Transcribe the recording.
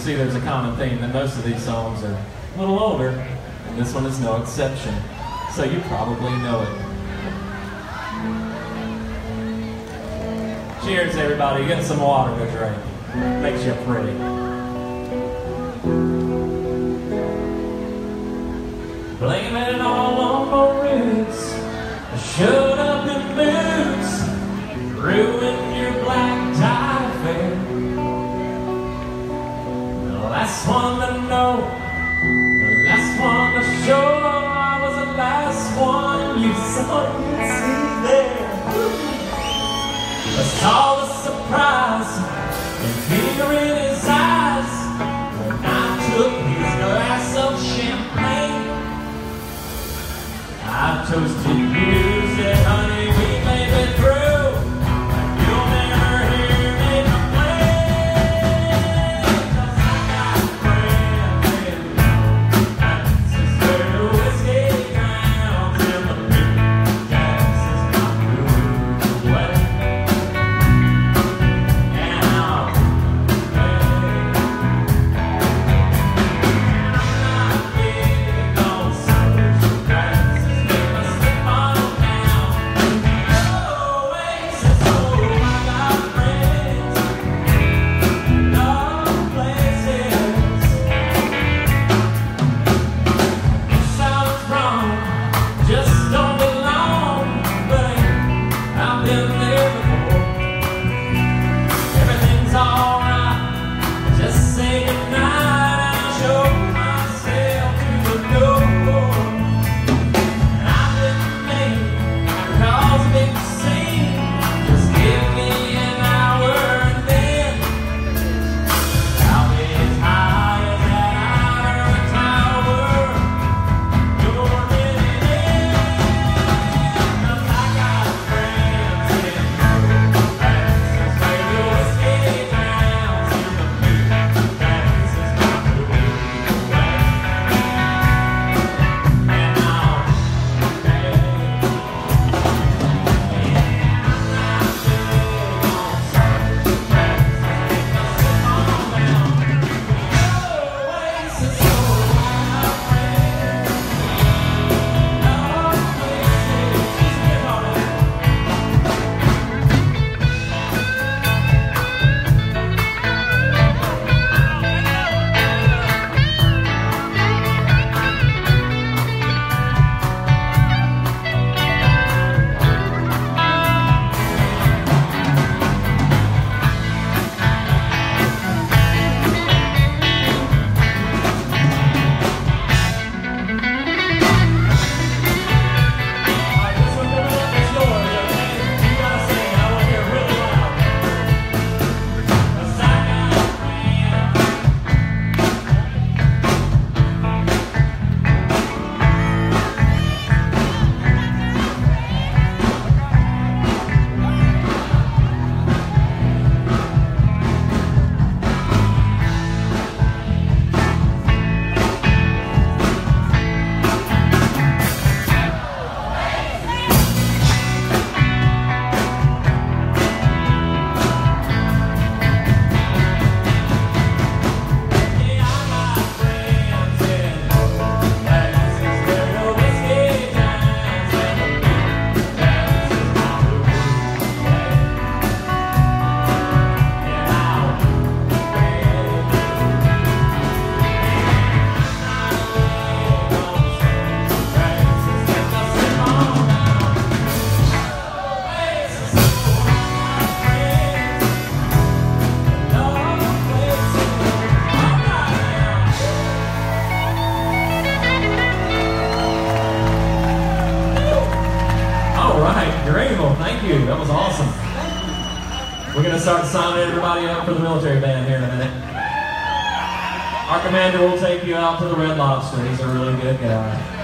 see there's a common theme that most of these songs are a little older, and this one is no exception. So you probably know it. Cheers, everybody. Get some water to drink. Makes you pretty. Blame it all on my roots. I showed up in boots, ruined your black tie affair. The last one to know, the last one to show, I was the last one you saw, you'd see there. I saw the surprise and fear in his eyes when I took his glass of champagne. I toasted you, said, honey, we made it through, but you'll never hear me complain. 'Cause I got friends in Texas where the whiskey drowns and the big gas is not moving away. And I'll play. And I'm not big on social practices. Thank you. That was awesome. We're going to start signing everybody up for the military band here in a minute. Our commander will take you out to the Red Lobster. He's a really good guy.